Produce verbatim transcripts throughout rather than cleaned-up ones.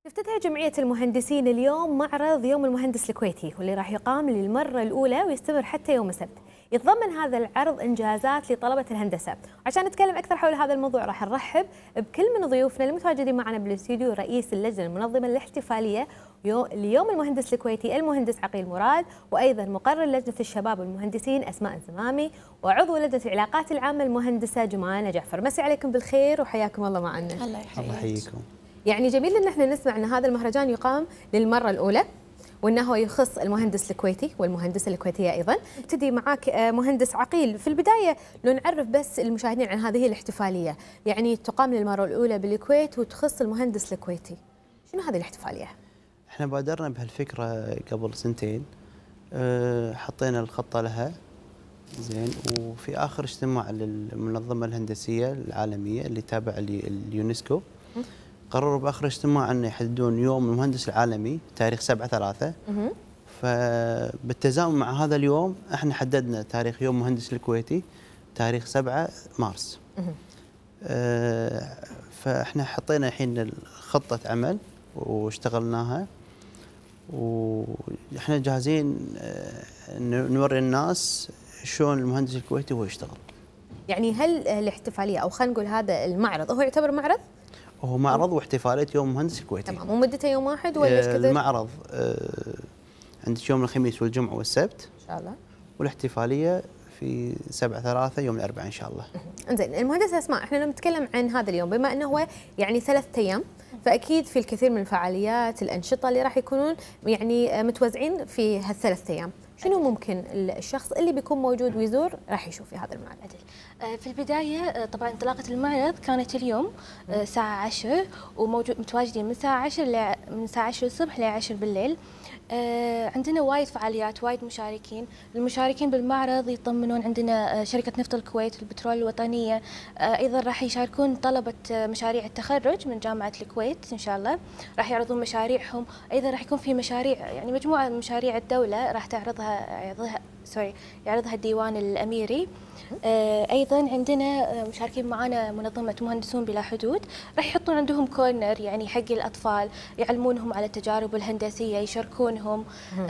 تفتتح جمعية المهندسين اليوم معرض يوم المهندس الكويتي، واللي راح يقام للمرة الأولى ويستمر حتى يوم السبت. يتضمن هذا العرض إنجازات لطلبة الهندسة. عشان نتكلم أكثر حول هذا الموضوع راح نرحب بكل من ضيوفنا المتواجدين معنا بالاستديو: رئيس اللجنة المنظمة الاحتفالية ليوم المهندس الكويتي المهندس عقيل مراد، وأيضا مقرر لجنة الشباب والمهندسين أسماء الزمامي، وعضو لجنة العلاقات العامة المهندسة جمانة جعفر. مسي عليكم بالخير وحياكم الله معنا. الله يحييكم. يعني جميل ان احنا نسمع ان هذا المهرجان يقام للمره الاولى، وانه يخص المهندس الكويتي والمهندسه الكويتيه ايضا. ابتدي معاك مهندس عقيل، في البدايه لو نعرف بس المشاهدين عن هذه الاحتفاليه، يعني تقام للمره الاولى بالكويت وتخص المهندس الكويتي، شنو هذه الاحتفاليه؟ احنا بادرنا بهالفكره قبل سنتين، أه حطينا الخطه لها زين، وفي اخر اجتماع للمنظمه الهندسيه العالميه اللي تابعه لليونسكو قرروا باخر اجتماع ان يحددون يوم المهندس العالمي تاريخ سبعة ثلاثة. فبالتزامن مع هذا اليوم احنا حددنا تاريخ يوم المهندس الكويتي تاريخ سبعة مارس. اه فاحنا حطينا الحين خطه عمل واشتغلناها، واحنا جاهزين نوري الناس شلون المهندس الكويتي هو يشتغل. يعني هل الاحتفاليه، او خلينا نقول هذا المعرض، هو يعتبر معرض؟ هو معرض واحتفاليه يوم المهندس الكويتي. تمام. ومدته يوم واحد ولا ايش كذا؟ المعرض آه عندك يوم الخميس والجمعه والسبت ان شاء الله، والاحتفاليه في سبعة ثلاثة يوم الاربعاء ان شاء الله. انزين، المهندسه اسماء، احنا لما نتكلم عن هذا اليوم بما انه هو يعني ثلاثة ايام، فاكيد في الكثير من الفعاليات الانشطه اللي راح يكونون يعني متوزعين في هالثلاث ايام، شنو ممكن الشخص اللي بيكون موجود ويزور راح يشوف في هذا المعرض؟ في البداية طبعا انطلاقة المعرض كانت اليوم الساعة عشرة، وموجود متواجدين من الساعة عشرة من الساعة عشرة الصبح ل عشرة بالليل. عندنا وايد فعاليات، وايد مشاركين. المشاركين بالمعرض يطمنون عندنا شركة نفط الكويت، البترول الوطنية، ايضا راح يشاركون طلبة مشاريع التخرج من جامعة الكويت ان شاء الله، راح يعرضون مشاريعهم. ايضا راح يكون في مشاريع، يعني مجموعة من مشاريع الدولة راح تعرضها يعرضها سوري يعرضها الديوان الاميري. ايضا عندنا مشاركين معنا منظمه مهندسون بلا حدود، راح يحطون عندهم كورنر يعني حق الاطفال، يعلمونهم على التجارب الهندسيه، يشاركونهم.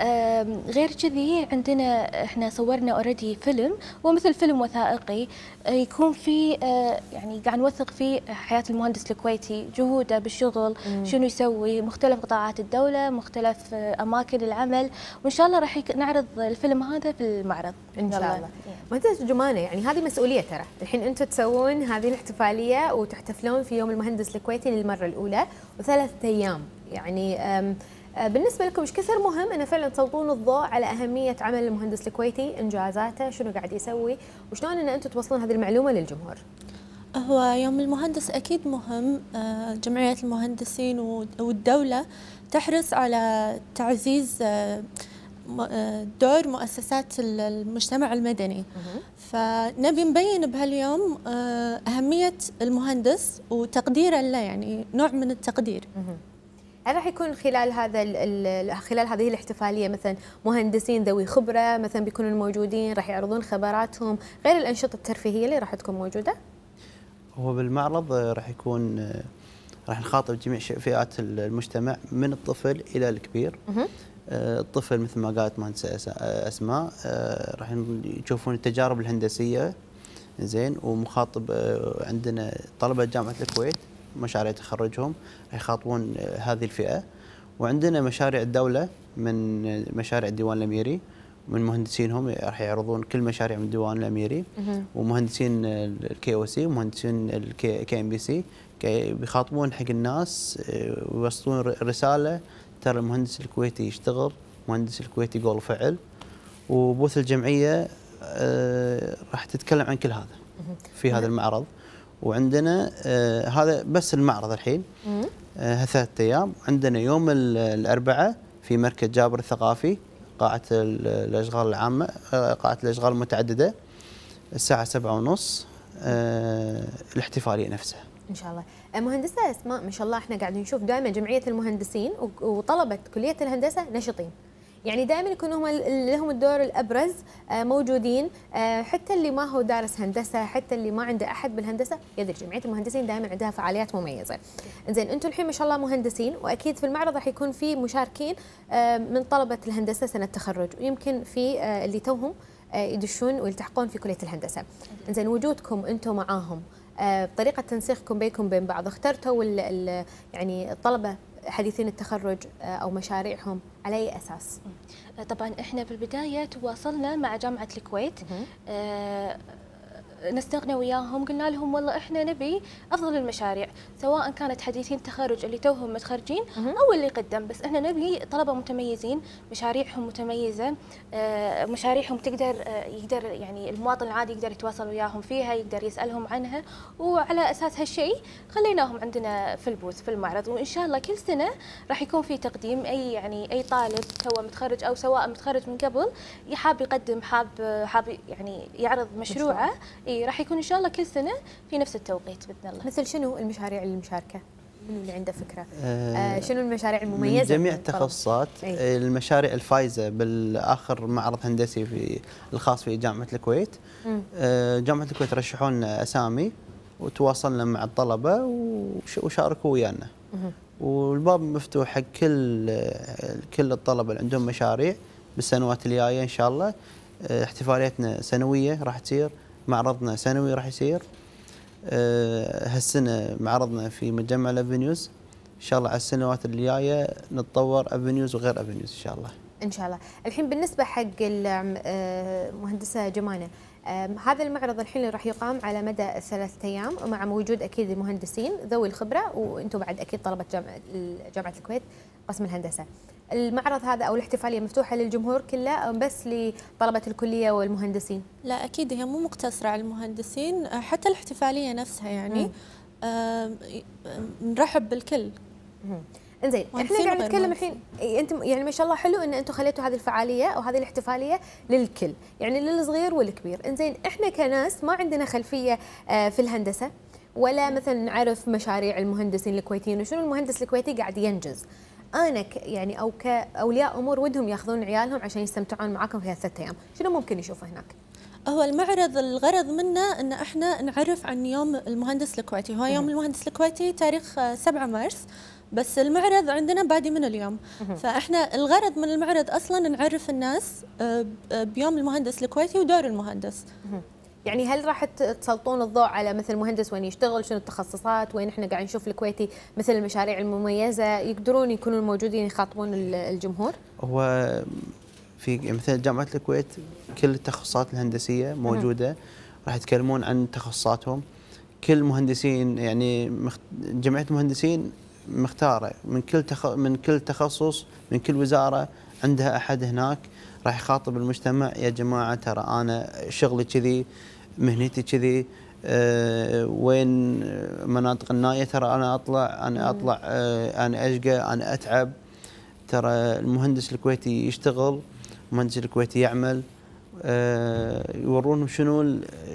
غير كذي عندنا احنا صورنا اوريدي فيلم، ومثل فيلم وثائقي يكون في يعني قاعد نوثق فيه حياه المهندس الكويتي، جهوده بالشغل، شنو يسوي، مختلف قطاعات الدوله، مختلف اماكن العمل، وان شاء الله راح نعرض الفيلم هذا في المعرض ان شاء الله. مهندس جمانه، يعني هذه مسؤوليه، ترى الحين انتم تسوون هذه الاحتفاليه وتحتفلون في يوم المهندس الكويتي للمره الاولى وثلاث ايام، يعني بالنسبه لكم ايش كثر مهم ان فعلا تسلطون الضوء على اهميه عمل المهندس الكويتي، انجازاته، شنو قاعد يسوي، وشلون ان انتم توصلون هذه المعلومه للجمهور؟ هو يوم المهندس اكيد مهم. جمعيه المهندسين والدوله تحرص على تعزيز دور مؤسسات المجتمع المدني، فنبي نبين بهاليوم أهمية المهندس وتقديره له، يعني نوع من التقدير. هل راح يكون خلال هذا خلال هذه الاحتفالية مثلا مهندسين ذوي خبرة مثلا بيكونوا موجودين، راح يعرضون خبراتهم غير الأنشطة الترفيهية اللي راح تكون موجودة؟ هو بالمعرض راح يكون راح نخاطب جميع فئات المجتمع من الطفل إلى الكبير. الطفل مثل ما قالت مهندسة أسماء راح يشوفون التجارب الهندسية زين، ومخاطب عندنا طلبة جامعة الكويت مشاريع تخرجهم راح يخاطبون هذه الفئة. وعندنا مشاريع الدولة من مشاريع الديوان الأميري، من مهندسينهم راح يعرضون كل مشاريع من الديوان الأميري، ومهندسين الكي او سي ومهندسين الكي ام بي سي بيخاطبون حق الناس ويوصلون رسالة: ترى المهندس الكويتي يشتغل، المهندس الكويتي يقول وفعل. وبوث الجمعيه آه راح تتكلم عن كل هذا في هذا المعرض. وعندنا آه هذا بس المعرض الحين آه ثلاث ايام. عندنا يوم الاربعاء في مركز جابر الثقافي، قاعه الاشغال العامه، آه قاعه الاشغال المتعدده، الساعه سبعة ونص آه الاحتفاليه نفسها ان شاء الله. مهندسه اسماء، ما شاء الله احنا قاعدين نشوف دائما جمعيه المهندسين وطلبه كليه الهندسه نشطين، يعني دائما يكونوا هم اللي لهم الدور الابرز موجودين، حتى اللي ما هو دارس هندسه، حتى اللي ما عنده احد بالهندسه يدري جمعيه المهندسين دائما عندها فعاليات مميزه. زين انتم الحين ما شاء الله مهندسين، واكيد في المعرض راح يكون في مشاركين من طلبه الهندسه سنه التخرج، ويمكن في اللي توهم يدشون ويلتحقون في كليه الهندسه. زين وجودكم انتم معاهم، طريقه تنسيقكم بينكم بين بعض، اخترتوا ال ال يعني الطلبه حديثين التخرج او مشاريعهم على اي اساس؟ طبعا احنا في البدايه تواصلنا مع جامعه الكويت، آه نستغنى وياهم، قلنا لهم والله احنا نبي افضل المشاريع، سواء كانت حديثين تخرج اللي توهم متخرجين او اللي قدم، بس احنا نبي طلبه متميزين، مشاريعهم متميزه، آه مشاريعهم تقدر آه يقدر يعني المواطن العادي يقدر يتواصل وياهم فيها، يقدر يسالهم عنها، وعلى اساس هالشيء خليناهم عندنا في البوث في المعرض. وان شاء الله كل سنه راح يكون في تقديم، اي يعني اي طالب تو متخرج او سواء متخرج من قبل حاب يقدم، حاب حاب يعني يعرض مشروعه، اي راح يكون ان شاء الله كل سنه في نفس التوقيت باذن الله. مثل شنو المشاريع المشاركه؟ منو اللي عنده فكره؟ آه شنو المشاريع المميزه؟ من جميع التخصصات. المشاريع الفايزه بالاخر معرض هندسي في الخاص في جامعه الكويت. آه جامعه الكويت رشحوا لنا اسامي وتواصلنا مع الطلبه وشاركوا ويانا. والباب مفتوح حق كل كل الطلبه اللي عندهم مشاريع بالسنوات الجايه ان شاء الله. آه احتفاليتنا سنويه راح تصير، معرضنا سنوي راح يصير. أه هالسنه معرضنا في مجمع الافنيوز، ان شاء الله على السنوات اللي جايه نتطور افنيوز وغير افنيوز ان شاء الله. ان شاء الله. الحين بالنسبه حق المهندسه جمانه، هذا المعرض الحين اللي راح يقام على مدى ثلاثة ايام، مع وجود اكيد المهندسين ذوي الخبره، وانتم بعد اكيد طلبه جامعه جامعه الكويت قسم الهندسه. المعرض هذا او الاحتفاليه مفتوحه للجمهور كله أو بس لطلبه الكليه والمهندسين؟ لا اكيد هي مو مقتصره على المهندسين، حتى الاحتفاليه نفسها يعني آه نرحب بالكل. انزين احنا قاعد نتكلم الحين، انتم يعني ما شاء الله حلو ان انتم خليتوا هذه الفعاليه او هذه الاحتفاليه للكل، يعني للصغير والكبير. انزين احنا كناس ما عندنا خلفيه في الهندسه، ولا مثلا نعرف مشاريع المهندسين الكويتيين وشنو المهندس الكويتي قاعد ينجز. انا ك يعني او كاولياء امور ودهم ياخذون عيالهم عشان يستمتعون معاكم في هالثلاث ايام، شنو ممكن يشوفوا هناك؟ هو المعرض الغرض منه ان احنا نعرف عن يوم المهندس الكويتي. هو يوم المهندس الكويتي تاريخ سبعة مارس، بس المعرض عندنا بادي من اليوم. فاحنا الغرض من المعرض اصلا نعرف الناس بيوم المهندس الكويتي ودور المهندس. يعني هل راح تسلطون الضوء على مثل المهندس وين يشتغل، شنو التخصصات، وين احنا قاعد نشوف الكويتي مثل المشاريع المميزه يقدرون يكونون موجودين يخاطبون الجمهور؟ هو في مثل جامعه الكويت كل التخصصات الهندسيه موجوده، راح يتكلمون عن تخصصاتهم. كل مهندسين يعني مخت... جمعيه المهندسين مختاره من كل تخ... من كل تخصص، من كل وزاره عندها احد هناك راح يخاطب المجتمع. يا جماعه ترى انا شغلي كذي، مهنتي كذي، أه وين مناطق النائيه، ترى انا اطلع انا اطلع أه انا اشقى، انا اتعب. ترى المهندس الكويتي يشتغل، المهندس الكويتي يعمل. أه يورونهم شنو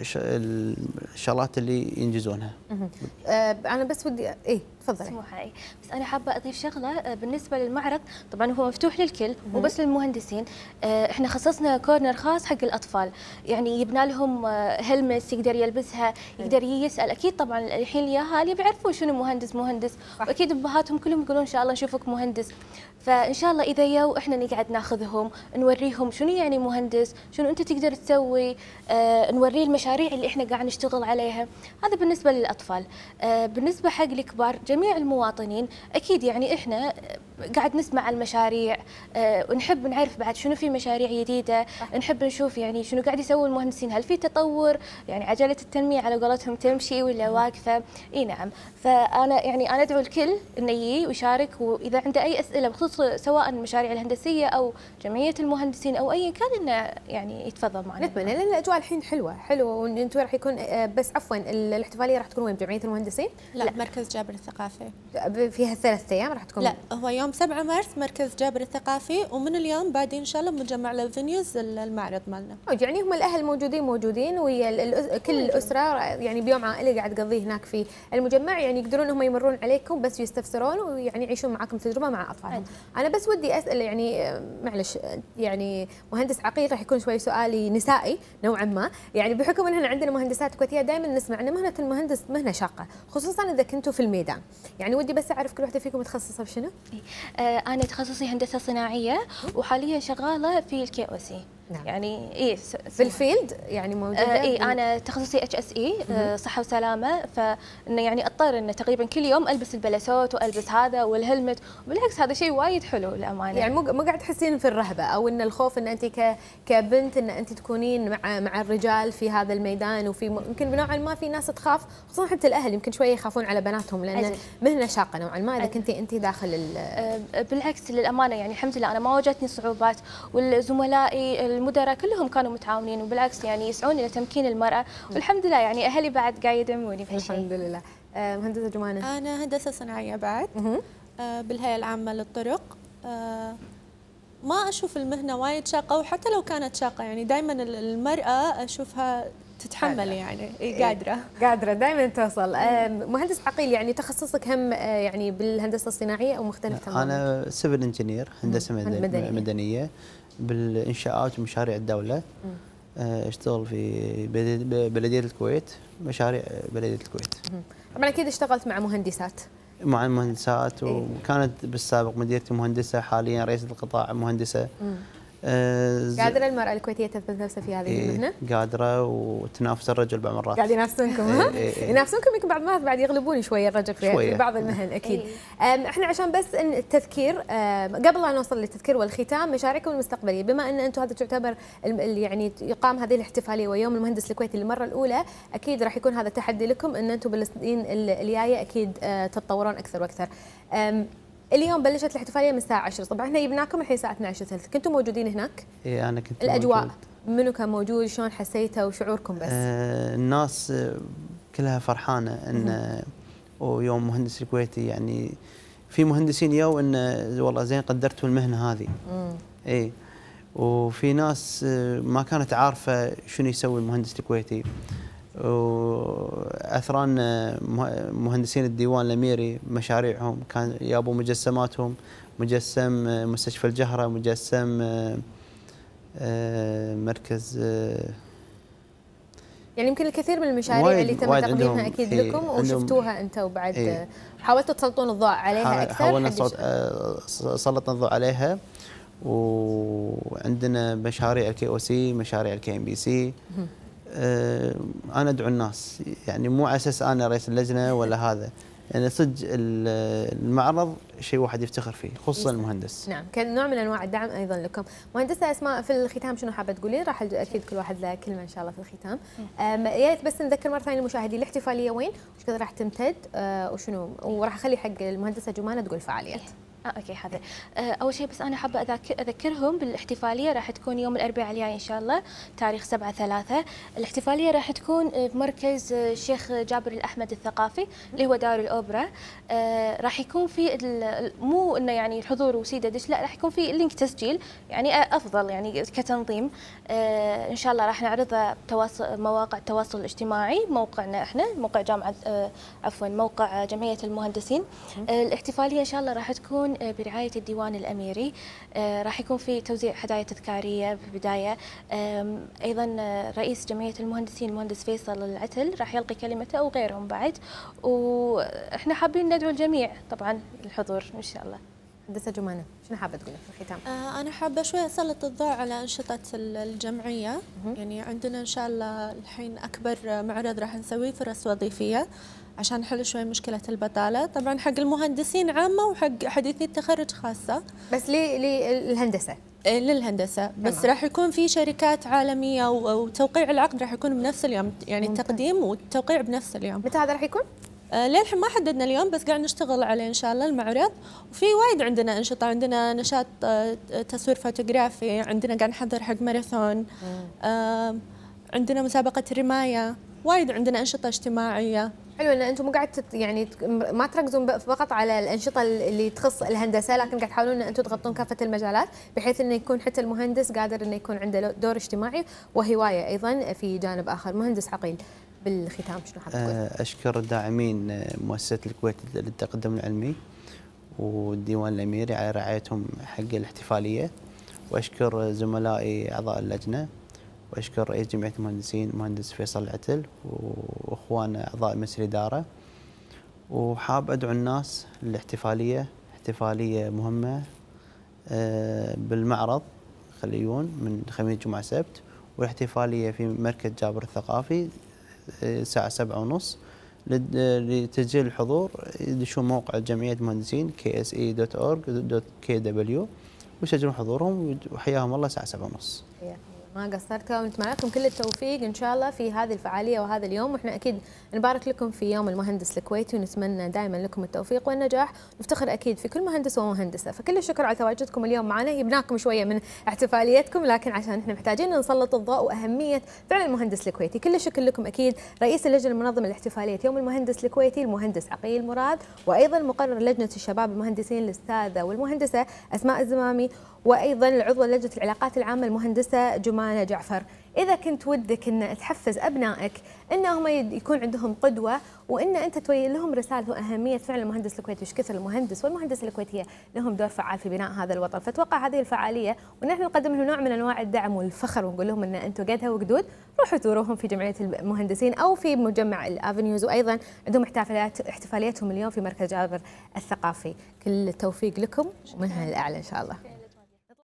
الشغلات اللي ينجزونها. أه انا بس ودي ايه تفضلي. سموحه. بس انا حابه اضيف شغله بالنسبه للمعرض، طبعا هو مفتوح للكل وبس للمهندسين. احنا خصصنا كورنر خاص حق الاطفال، يعني يبنى لهم هلمس يقدر يلبسها، يقدر يسال. اكيد طبعا الحين الياهالي بيعرفوا شنو مهندس مهندس، واكيد ابهاتهم كلهم يقولون ان شاء الله نشوفك مهندس. فان شاء الله اذا يو احنا نقعد ناخذهم نوريهم شنو يعني مهندس، شنو انت تقدر تسوي، آه نوريه المشاريع اللي احنا قاعد نشتغل عليها. هذا بالنسبه للاطفال. آه بالنسبه حق الكبار جميع المواطنين اكيد يعني احنا قاعد نسمع المشاريع، آه ونحب نعرف بعد شنو في مشاريع جديده، نحب نشوف يعني شنو قاعد يسوي المهندسين، هل في تطور، يعني عجله التنميه على قولتهم تمشي ولا واقفه. اي نعم. فانا يعني انا ادعو الكل انه يجي ويشارك، واذا عنده اي اسئله بخصوص سواء المشاريع الهندسيه او جمعيه المهندسين او اي كان انه يعني يتفضل معنا. نتمنى لان الاجواء الحين حلوه حلوه، وانتم راح يكون بس عفوا الاحتفاليه راح تكون وين؟ بجمعيه المهندسين؟ لا, لا مركز جابر الثقافي. فيها ثلاث ايام راح تكون؟ لا هو يوم يوم سبعة مارس مركز جابر الثقافي، ومن اليوم بعدين ان شاء الله مجمع لافينيوز المعرض مالنا. يعني هم الاهل موجودين موجودين ويا الأس... كل الاسره يعني بيوم عائلي قاعد تقضيه هناك في المجمع، يعني يقدرون هم يمرون عليكم بس يستفسرون ويعني يعيشون معاكم تجربه مع اطفالهم. انا بس ودي اسال يعني معلش يعني مهندس عقيل راح يكون شوي سؤالي نسائي نوعا ما، يعني بحكم ان عندنا مهندسات كويتيه دائما نسمع ان مهنه المهندس مهنه شاقه خصوصا اذا كنتوا في الميدان، يعني ودي بس اعرف كل واحده فيكم متخصصه بشنو؟ آه انا تخصصي هندسه صناعيه وحاليا شغاله في الكي او سي. نعم. يعني اي بالفيلد يعني موجوده. آه اي انا تخصصي اتش اس اي صحه وسلامه، فانه يعني اضطر انه تقريبا كل يوم البس البلسوت والبس هذا والهلمت، وبالعكس هذا شيء وايد حلو للامانه. يعني مو مو قاعد تحسين في الرهبه او ان الخوف ان انت ك كبنت ان انت تكونين مع مع الرجال في هذا الميدان، وفي يمكن بنوعا ما في ناس تخاف خصوصا حتى الاهل يمكن شويه يخافون على بناتهم لان أجل. مهنه شاقه نوعا ما اذا كنتي انت داخل ال آه بالعكس للامانه يعني الحمد لله انا ما واجهتني صعوبات، والزملائي المدراء كلهم كانوا متعاونين وبالعكس يعني يسعون الى تمكين المراه، والحمد لله يعني اهلي بعد قاعد يدعموني في هالشيء. الحمد لله. آه مهندسه جمانه. انا هندسه صناعيه بعد آه بالهيئه العامه للطرق. آه ما اشوف المهنه وايد شاقه، وحتى لو كانت شاقه يعني دائما المراه اشوفها تتحمل يعني قادره قادره دائما توصل. آه مهندس عقيل يعني تخصصك هم آه يعني بالهندسه الصناعيه او مختلف تماما؟ انا سيفل انجينير هندسه مدنيه, مدنية بالانشاءات ومشاريع الدوله. اشتغل في بلديه الكويت، مشاريع بلديه الكويت. طبعا اكيد اشتغلت مع مهندسات. مع المهندسات وكانت بالسابق مديرتي مهندسه، حاليا رئيسه القطاع مهندسه. آه قادره المراه الكويتيه تثبت نفسها في هذه إيه المهنه؟ قادره وتنافس الرجل بعض المرات. قاعد ينافسونكم ها؟ إيه إيه ينافسونكم يمكن بعض المرات بعد يغلبون شويه الرجل في, في بعض المهن اكيد. إيه احنا عشان بس التذكير قبل لا نوصل للتذكير والختام مشاريعكم المستقبليه، بما ان انتم هذا تعتبر يعني يقام هذه الاحتفاليه ويوم المهندس الكويتي للمره الاولى، اكيد راح يكون هذا تحدي لكم ان انتم بالسنين الجايه اكيد تتطورون اكثر واكثر. اليوم بلشت الاحتفاليه من الساعه عشرة، طبعا احنا جبناكم الحين الساعه اثنعش وثلث، كنتم موجودين هناك؟ اي انا كنت الاجواء موجود. منو كان موجود؟ شلون حسيته وشعوركم بس؟ آه الناس كلها فرحانه ان ويوم مهندس الكويتي، يعني في مهندسين يو ان والله زين قدرتوا المهنه هذه. اي وفي ناس ما كانت عارفه شنو يسوي المهندس الكويتي، واثران مهندسين الديوان الاميري مشاريعهم كان يابوا مجسماتهم، مجسم مستشفى الجهره، مجسم مركز، يعني يمكن الكثير من المشاريع اللي تم تقديمها اكيد لكم وشفتوها انت وبعد ايه حاولتوا تسلطون الضوء عليها اكثر. حاولنا سلطنا الضوء عليها، وعندنا مشاريع الكي او سي، مشاريع الكي ام بي سي. انا ادعو الناس يعني مو على اساس انا رئيس اللجنه ولا هذا، يعني صدق المعرض شيء واحد يفتخر فيه خصوصا المهندس. نعم كان نوع من انواع الدعم ايضا لكم. مهندسه اسماء في الختام شنو حابه تقولين؟ راح اكيد كل واحد له كلمه ان شاء الله في الختام. يا ريت بس نذكر مره ثانيه المشاهدين الاحتفاليه وين وش كذا راح تمتد آه وشنو، وراح اخلي حق المهندسه جمانه تقول فعاليات. اه اوكي حاضر. آه اول شيء بس انا حابه أذكر اذكرهم بالاحتفاليه راح تكون يوم الاربعاء الجاي ان شاء الله تاريخ سبعة ثلاثة. الاحتفاليه راح تكون بمركز الشيخ جابر الاحمد الثقافي اللي هو دار الاوبرا. آه راح يكون في مو انه يعني الحضور وسيده دش، لا راح يكون في لينك تسجيل يعني افضل يعني كتنظيم. آه ان شاء الله راح نعرضه بتواصل مواقع التواصل الاجتماعي، موقعنا احنا موقع جامعه آه عفوا موقع جمعيه المهندسين. آه الاحتفاليه ان شاء الله راح تكون برعاية الديوان الأميري. آه راح يكون في توزيع هدايا تذكارية في البداية. آه أيضا رئيس جمعية المهندسين المهندس فيصل العتل راح يلقي كلمته وغيرهم بعد، وإحنا حابين ندعو الجميع طبعا للحضور إن شاء الله. مهندسة جمانة شنو حابة تقولي في الختام؟ آه أنا حابة شوي أسلط الضوء على أنشطة الجمعية. يعني عندنا إن شاء الله الحين أكبر معرض راح نسويه فرص وظيفية عشان نحل شوي مشكلة البطالة، طبعا حق المهندسين عامة وحق حديثي التخرج خاصة. بس للهندسة؟ للهندسة بس تمام. راح يكون في شركات عالمية وتوقيع العقد راح يكون بنفس اليوم، يعني ممتاز. التقديم والتوقيع بنفس اليوم. متى هذا راح يكون؟ آه للحين ما حددنا اليوم بس قاعد نشتغل عليه إن شاء الله المعرض. وفي وايد عندنا أنشطة، عندنا نشاط آه تصوير فوتوغرافي، عندنا قاعد نحضر حق ماراثون، آه عندنا مسابقة رماية، وايد عندنا أنشطة اجتماعية. حلو ان انتم مو قاعد تت يعني ما تركزون فقط على الانشطه اللي تخص الهندسه، لكن قاعد تحاولون ان انتم تغطون كافه المجالات بحيث انه يكون حتى المهندس قادر انه يكون عنده دور اجتماعي وهوايه ايضا في جانب اخر. مهندس عقيل، بالختام شنو حاب تقول؟ اشكر الداعمين مؤسسه الكويت للتقدم العلمي والديوان الاميري على رعايتهم حق الاحتفاليه، واشكر زملائي اعضاء اللجنه، واشكر رئيس جمعيه المهندسين المهندس فيصل العتل واخواننا اعضاء مجلس الاداره. وحاب ادعو الناس للاحتفاليه، احتفاليه مهمه بالمعرض خليون من خميس جمعه سبت، والاحتفاليه في مركز جابر الثقافي الساعه سبعة ونص. لتسجيل الحضور يدشون موقع جمعيه المهندسين كي اس اي دوت اورج دوت كي دبليو ويسجلون حضورهم، وحياهم الله الساعه سبعة ونص. ما قصرتوا، ونتمنى لكم كل التوفيق ان شاء الله في هذه الفعاليه وهذا اليوم، واحنا اكيد نبارك لكم في يوم المهندس الكويتي ونتمنى دائما لكم التوفيق والنجاح، نفتخر اكيد في كل مهندس ومهندسه. فكل الشكر على تواجدكم اليوم معنا، جبناكم شويه من احتفاليتكم لكن عشان احنا محتاجين نسلط الضوء واهميه فعل المهندس الكويتي. كل الشكر لكم اكيد رئيس اللجنه المنظمه لاحتفاليه يوم المهندس الكويتي المهندس عقيل مراد، وايضا مقرر لجنه الشباب المهندسين الاستاذه والمهندسه اسماء الزمامي، وايضا العضو لجنه العلاقات العامه المهندسه جمانه جعفر. إذا كنت ودك أن تحفز أبنائك أنهم يكون عندهم قدوة وأن أنت توجه لهم رسالة وأهمية فعل المهندس الكويتي وإيش كثر المهندس والمهندسة الكويتية لهم دور فعال في بناء هذا الوطن، فتوقع هذه الفعالية ونحن نقدم لهم نوع من أنواع الدعم والفخر ونقول لهم أن أنتم قدها وقدود، روحوا زوروهم في جمعية المهندسين أو في مجمع الأفنيوز، وأيضا عندهم احتفاليات احتفالياتهم اليوم في مركز جابر الثقافي. كل التوفيق لكم ومنها الأعلى إن شاء الله.